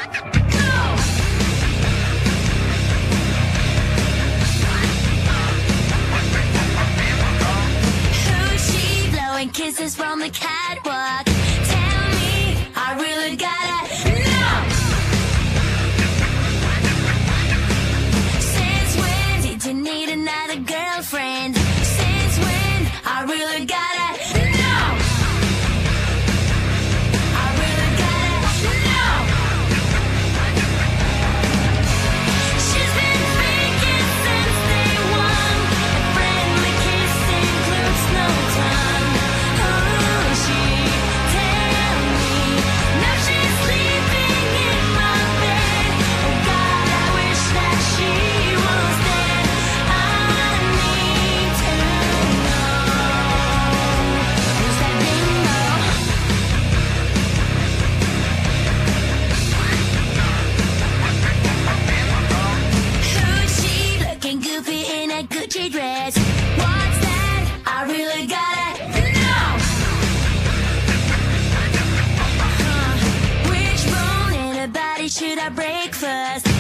Who's she blowing kisses from the catwalk? Tell me, I really gotta know. Since when did you need another girlfriend? Since when? I really gotta know. I really gotta know. She's been faking since day one. A friendly kiss includes no tongue. Oh, she tell me now she's sleeping in my bed. Oh God, I wish that she was dead. I need to know. Who's that Bimbo? Who's she looking goofy in a Gucci dress? What's that? I really gotta know. Which bone in her body should I break first?